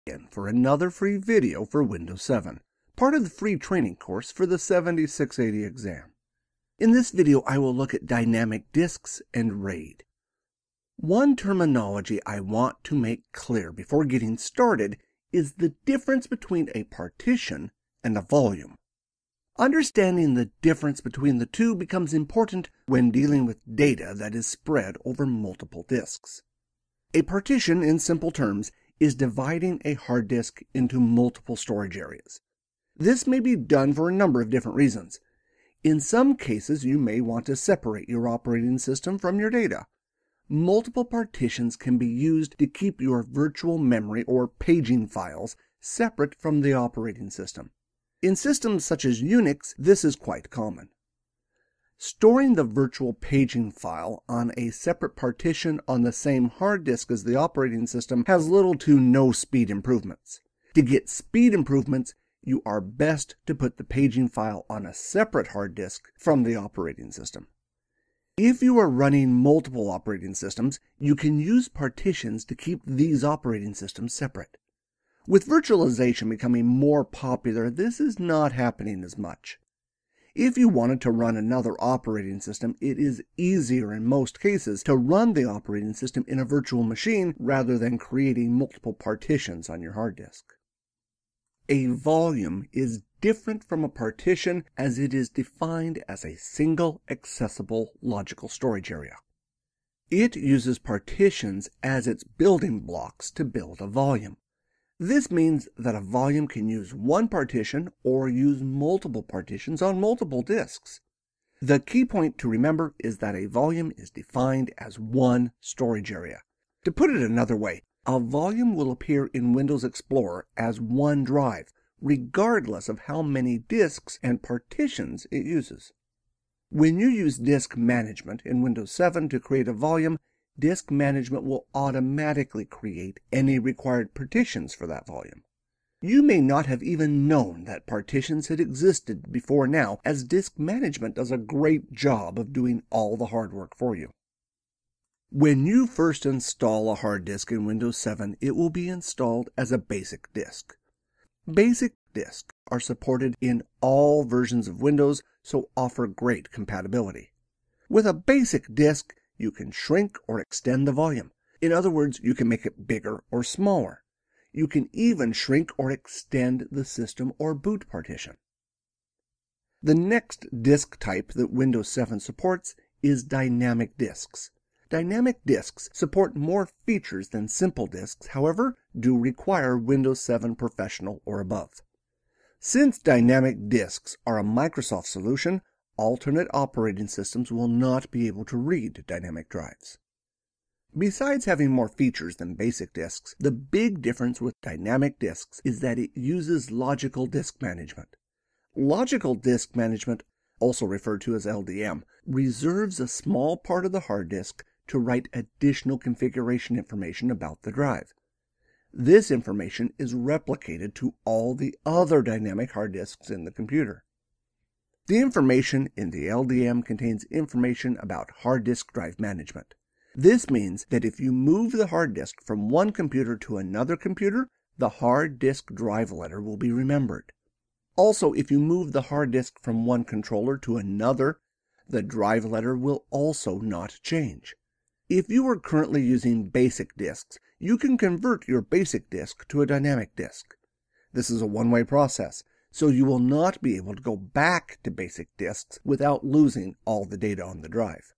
again for another free video for Windows 7, part of the free training course for the 7680 exam. In this video, I will look at dynamic disks and RAID. One terminology I want to make clear before getting started is the difference between a partition and a volume. Understanding the difference between the two becomes important when dealing with data that is spread over multiple disks. A partition, in simple terms, is dividing a hard disk into multiple storage areas. This may be done for a number of different reasons. In some cases, you may want to separate your operating system from your data. Multiple partitions can be used to keep your virtual memory or paging files separate from the operating system. In systems such as Unix, this is quite common. Storing the virtual paging file on a separate partition on the same hard disk as the operating system has little to no speed improvements. To get speed improvements, you are best to put the paging file on a separate hard disk from the operating system. If you are running multiple operating systems, you can use partitions to keep these operating systems separate. With virtualization becoming more popular, this is not happening as much. If you wanted to run another operating system, it is easier in most cases to run the operating system in a virtual machine rather than creating multiple partitions on your hard disk. A volume is different from a partition as it is defined as a single accessible logical storage area. It uses partitions as its building blocks to build a volume. This means that a volume can use one partition or use multiple partitions on multiple disks. The key point to remember is that a volume is defined as one storage area. To put it another way, a volume will appear in Windows Explorer as one drive, regardless of how many disks and partitions it uses. When you use disk management in Windows 7 to create a volume, disk management will automatically create any required partitions for that volume. You may not have even known that partitions had existed before now, as disk management does a great job of doing all the hard work for you. When you first install a hard disk in Windows 7, it will be installed as a basic disk. Basic disks are supported in all versions of Windows, so offer great compatibility. With a basic disk, you can shrink or extend the volume. In other words, you can make it bigger or smaller. You can even shrink or extend the system or boot partition. The next disk type that Windows 7 supports is dynamic disks. Dynamic disks support more features than simple disks, however, do require Windows 7 Professional or above. Since dynamic disks are a Microsoft solution, alternate operating systems will not be able to read dynamic drives. Besides having more features than basic disks, the big difference with dynamic disks is that it uses logical disk management. Logical disk management, also referred to as LDM, reserves a small part of the hard disk to write additional configuration information about the drive. This information is replicated to all the other dynamic hard disks in the computer. The information in the LDM contains information about hard disk drive management. This means that if you move the hard disk from one computer to another computer, the hard disk drive letter will be remembered. Also, if you move the hard disk from one controller to another, the drive letter will also not change. If you are currently using basic disks, you can convert your basic disk to a dynamic disk. This is a one-way process, so you will not be able to go back to basic disks without losing all the data on the drive.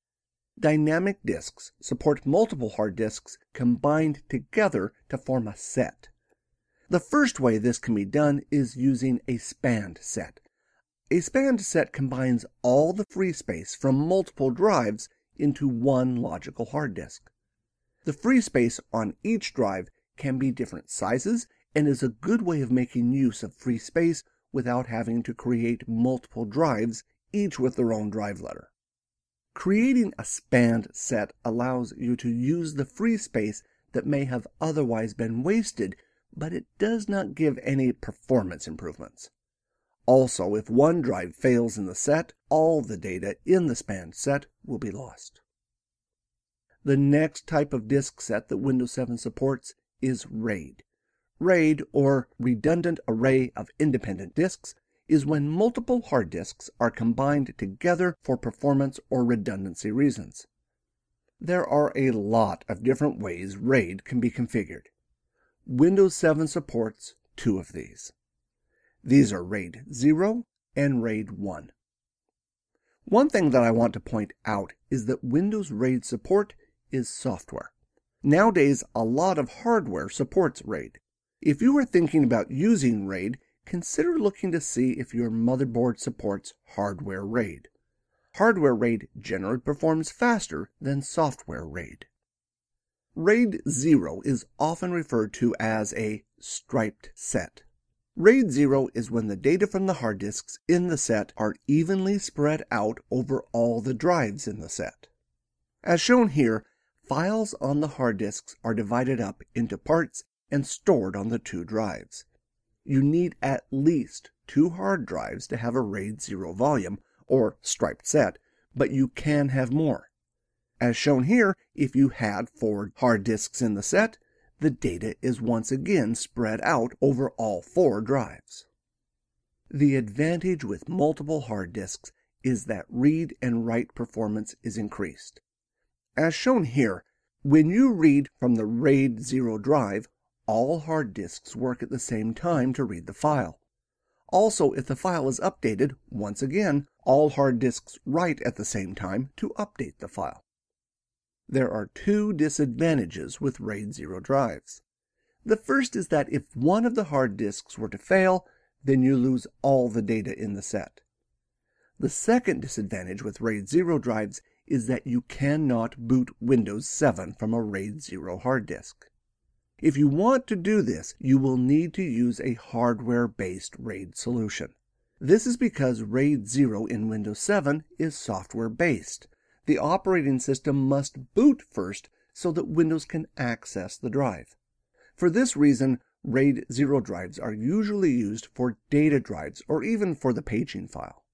Dynamic disks support multiple hard disks combined together to form a set. The first way this can be done is using a spanned set. A spanned set combines all the free space from multiple drives into one logical hard disk. The free space on each drive can be different sizes and is a good way of making use of free space without having to create multiple drives, each with their own drive letter. Creating a spanned set allows you to use the free space that may have otherwise been wasted, but it does not give any performance improvements. Also, if one drive fails in the set, all the data in the spanned set will be lost. The next type of disk set that Windows 7 supports is RAID. RAID, or redundant array of independent disks, is when multiple hard disks are combined together for performance or redundancy reasons. There are a lot of different ways RAID can be configured. Windows 7 supports two of these. These are RAID 0 and RAID 1. One thing that I want to point out is that Windows RAID support is software. Nowadays, a lot of hardware supports RAID. If you are thinking about using RAID, consider looking to see if your motherboard supports hardware RAID. Hardware RAID generally performs faster than software RAID. RAID 0 is often referred to as a striped set. RAID 0 is when the data from the hard disks in the set are evenly spread out over all the drives in the set. As shown here, files on the hard disks are divided up into parts and stored on the two drives. You need at least 2 hard drives to have a RAID 0 volume, or striped set, but you can have more. As shown here, if you had 4 hard disks in the set, the data is once again spread out over all 4 drives. The advantage with multiple hard disks is that read and write performance is increased. As shown here, when you read from the RAID 0 drive, all hard disks work at the same time to read the file. Also, if the file is updated, once again, all hard disks write at the same time to update the file. There are 2 disadvantages with RAID 0 drives. The first is that if one of the hard disks were to fail, then you lose all the data in the set. The second disadvantage with RAID 0 drives is that you cannot boot Windows 7 from a RAID 0 hard disk. If you want to do this, you will need to use a hardware-based RAID solution. This is because RAID 0 in Windows 7 is software-based. The operating system must boot first so that Windows can access the drive. For this reason, RAID 0 drives are usually used for data drives or even for the paging file.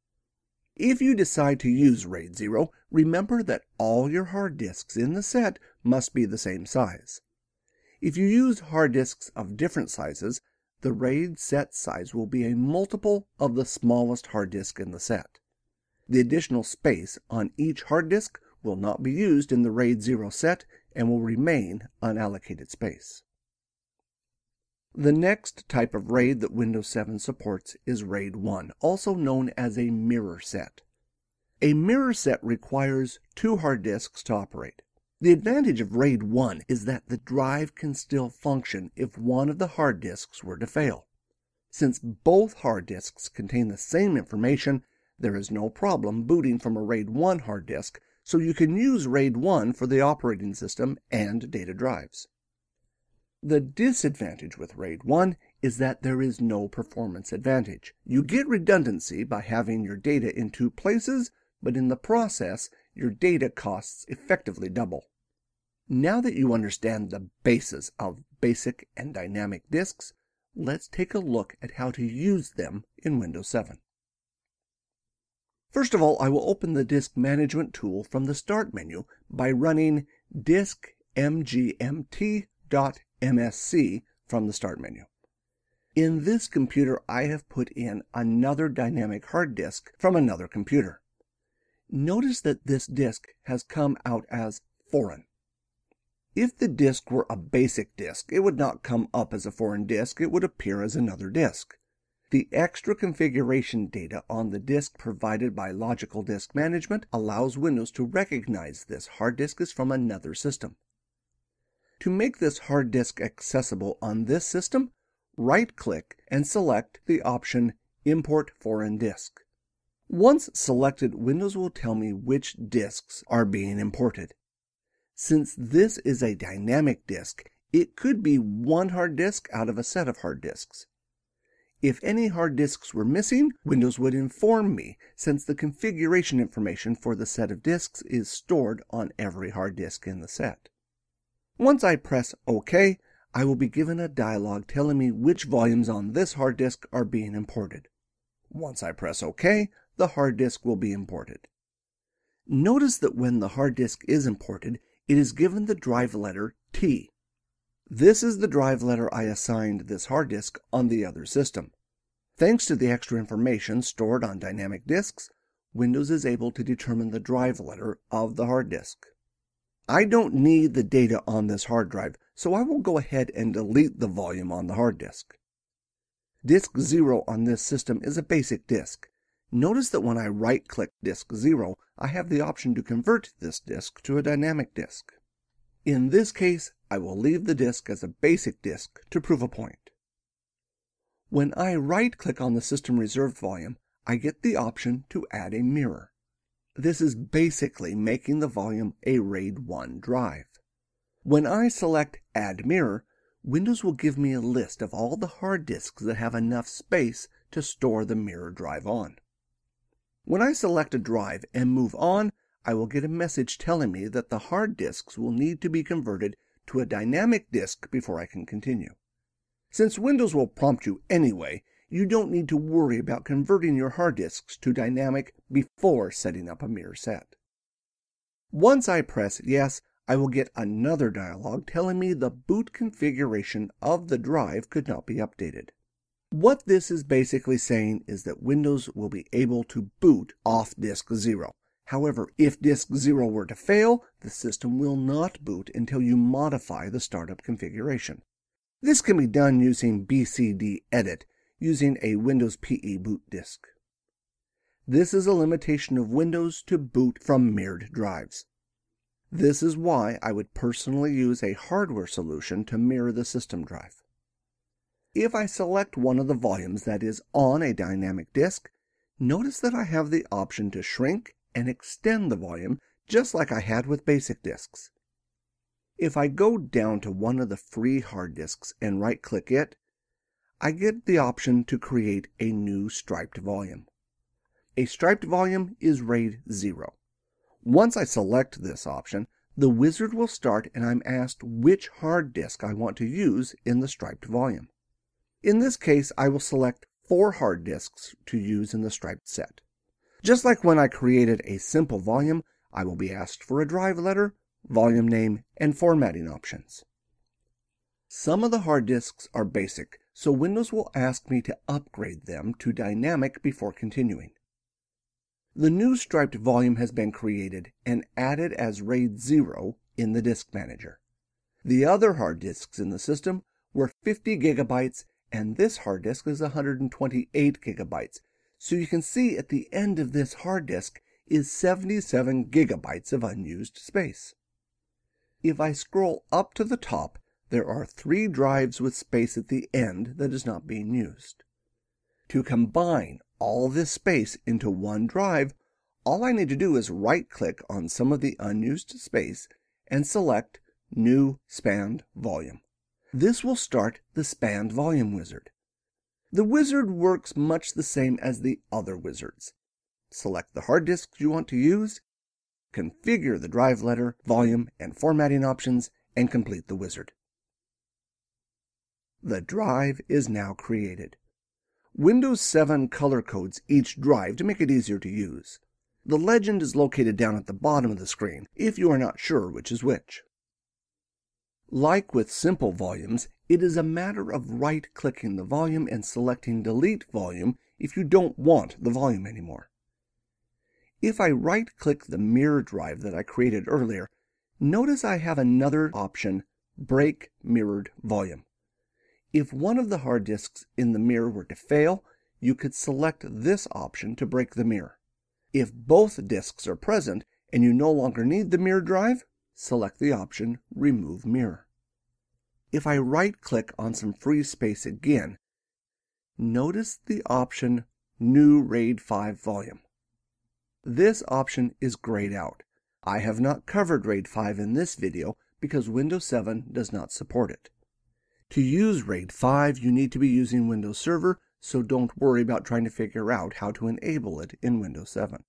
If you decide to use RAID 0, remember that all your hard disks in the set must be the same size. If you use hard disks of different sizes, the RAID set size will be a multiple of the smallest hard disk in the set. The additional space on each hard disk will not be used in the RAID 0 set and will remain unallocated space. The next type of RAID that Windows 7 supports is RAID 1, also known as a mirror set. A mirror set requires 2 hard disks to operate. The advantage of RAID 1 is that the drive can still function if one of the hard disks were to fail. Since both hard disks contain the same information, there is no problem booting from a RAID 1 hard disk, so you can use RAID 1 for the operating system and data drives. The disadvantage with RAID 1 is that there is no performance advantage. You get redundancy by having your data in 2 places, but in the process, your data costs effectively double. Now that you understand the basis of basic and dynamic disks, let's take a look at how to use them in Windows 7. First of all, I will open the Disk Management tool from the Start menu by running diskmgmt.msc from the Start menu. In this computer, I have put in another dynamic hard disk from another computer. Notice that this disk has come out as foreign. If the disk were a basic disk, it would not come up as a foreign disk, it would appear as another disk. The extra configuration data on the disk provided by Logical Disk Management allows Windows to recognize this hard disk is from another system. To make this hard disk accessible on this system, right-click and select the option Import Foreign Disk. Once selected, Windows will tell me which disks are being imported. Since this is a dynamic disk, it could be one hard disk out of a set of hard disks. If any hard disks were missing, Windows would inform me, since the configuration information for the set of disks is stored on every hard disk in the set. Once I press OK, I will be given a dialog telling me which volumes on this hard disk are being imported. Once I press OK, the hard disk will be imported. Notice that when the hard disk is imported, it is given the drive letter T. This is the drive letter I assigned this hard disk on the other system. Thanks to the extra information stored on dynamic disks, Windows is able to determine the drive letter of the hard disk. I don't need the data on this hard drive, so I will go ahead and delete the volume on the hard disk. Disk 0 on this system is a basic disk. Notice that when I right-click disk 0, I have the option to convert this disk to a dynamic disk. In this case, I will leave the disk as a basic disk to prove a point. When I right-click on the system reserved volume, I get the option to add a mirror. This is basically making the volume a RAID 1 drive. When I select Add Mirror, Windows will give me a list of all the hard disks that have enough space to store the mirror drive on. When I select a drive and move on, I will get a message telling me that the hard disks will need to be converted to a dynamic disk before I can continue. Since Windows will prompt you anyway, you don't need to worry about converting your hard disks to dynamic before setting up a mirror set. Once I press Yes, I will get another dialog telling me the boot configuration of the drive could not be updated. What this is basically saying is that Windows will be able to boot off disk 0. However, if disk 0 were to fail, the system will not boot until you modify the startup configuration. This can be done using BCD Edit, using a Windows PE boot disk. This is a limitation of Windows to boot from mirrored drives. This is why I would personally use a hardware solution to mirror the system drive. If I select one of the volumes that is on a dynamic disk, notice that I have the option to shrink and extend the volume just like I had with basic disks. If I go down to one of the free hard disks and right-click it, I get the option to create a new striped volume. A striped volume is RAID 0. Once I select this option, the wizard will start and I'm asked which hard disk I want to use in the striped volume. In this case, I will select 4 hard disks to use in the striped set. Just like when I created a simple volume, I will be asked for a drive letter, volume name, and formatting options. Some of the hard disks are basic, so Windows will ask me to upgrade them to dynamic before continuing. The new striped volume has been created and added as RAID 0 in the Disk Manager. The other hard disks in the system were 50 gigabytes and this hard disk is 128 gigabytes, so you can see at the end of this hard disk is 77 gigabytes of unused space. If I scroll up to the top, there are 3 drives with space at the end that is not being used. To combine all this space into one drive, all I need to do is right-click on some of the unused space and select New Spanned Volume. This will start the Spanned Volume wizard. The wizard works much the same as the other wizards. Select the hard disks you want to use, configure the drive letter, volume, and formatting options, and complete the wizard. The drive is now created. Windows 7 color codes each drive to make it easier to use. The legend is located down at the bottom of the screen if you are not sure which is which. Like with simple volumes, it is a matter of right-clicking the volume and selecting Delete Volume if you don't want the volume anymore. If I right-click the mirror drive that I created earlier, notice I have another option, Break Mirrored Volume. If one of the hard disks in the mirror were to fail, you could select this option to break the mirror. If both disks are present and you no longer need the mirror drive, select the option Remove Mirror. If I right-click on some free space again, notice the option New RAID 5 Volume. This option is grayed out. I have not covered RAID 5 in this video because Windows 7 does not support it. To use RAID 5, you need to be using Windows Server, so don't worry about trying to figure out how to enable it in Windows 7.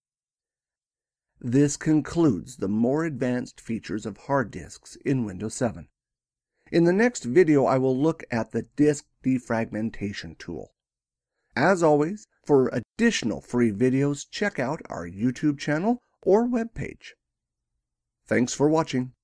This concludes the more advanced features of hard disks in Windows 7. In the next video, I will look at the disk defragmentation tool. As always, for additional free videos, check out our YouTube channel or webpage. Thanks for watching.